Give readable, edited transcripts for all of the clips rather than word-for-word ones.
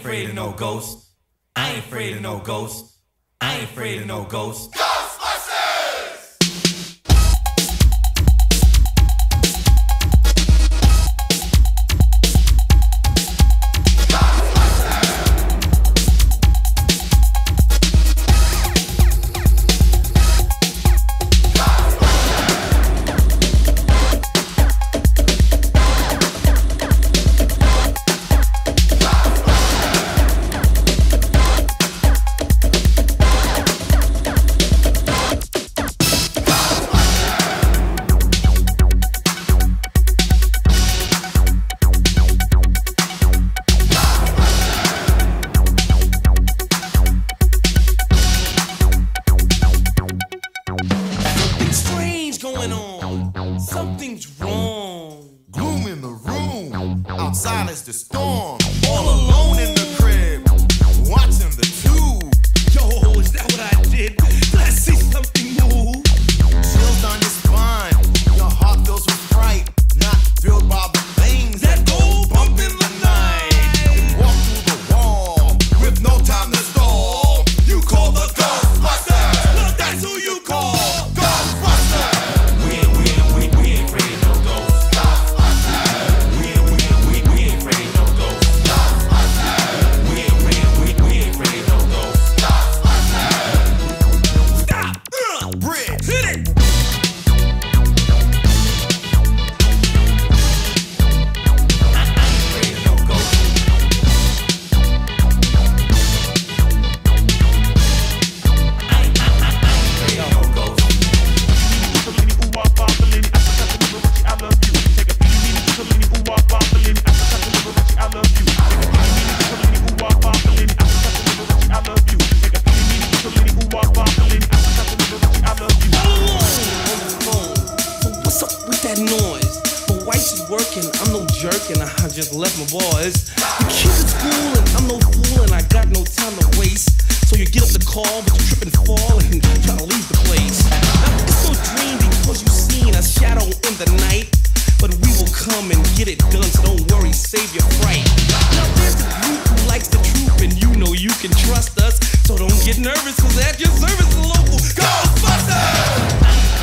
afraid of no ghosts. I ain't afraid of no ghosts. I ain't afraid of no ghosts. Something's wrong. Gloom in the room, outside is the storm. All alone in the crib, watching the tube. Yo, is that what I did? Did I see something move? Chills down your spine, your heart fills with fright. Not thrilled by the things that go bump in the night. Walk through the wall with no time to stall. You call the Ghostbusters. Well, that's who you call. Ghostbusters. Working, I'm no jerk and I just left my boys. The kids at school and I'm no fool and I got no time to waste. So you get up the call but you trip and fall and try to leave the place. Now it's no dream because you seen a shadow in the night. But we will come and get it done, so don't worry, save your fright. Now there's the group who likes the truth and you know you can trust us. So don't get nervous cause at your service the local Ghostbusters!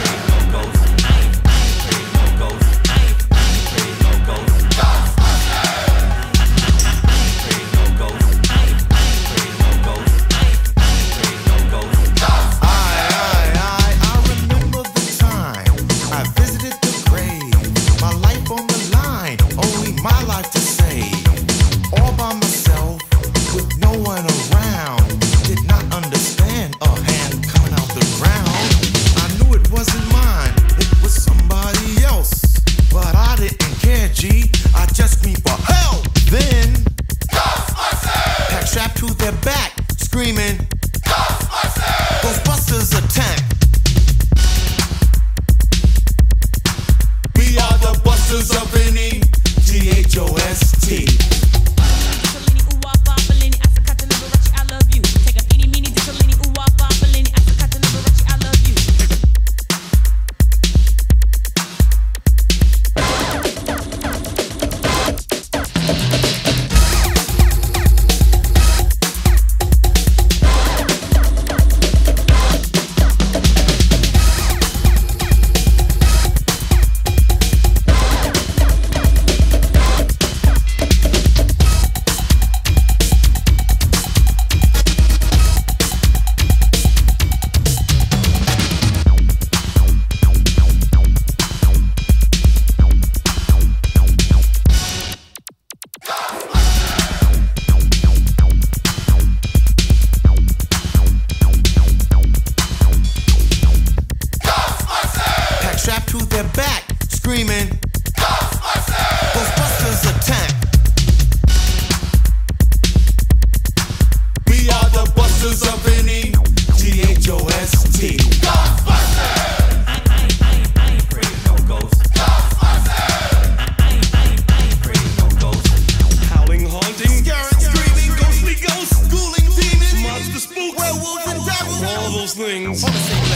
My life to save, all by myself, with no one around. Did not understand a hand coming out the ground. I knew it wasn't mine, it was somebody else. But I didn't care, G, I just screamed for help. Then, Ghostbusters! Pack strapped to their back, screaming, Ghostbusters! Ghostbusters attack. We are the busters of any G-H-O-S-T. Strapped to their back, screaming, Ghostbusters! Ghostbusters attack. We are the busters of any G-H-O-S-T. Ghostbusters! I ain't afraid of no ghosts. Ghostbusters! I ain't afraid of no ghosts. Howling, haunting, Scaring, screaming, ghostly ghosts, ghouling demons, monster spooks, werewolves and devils, all those things. All the same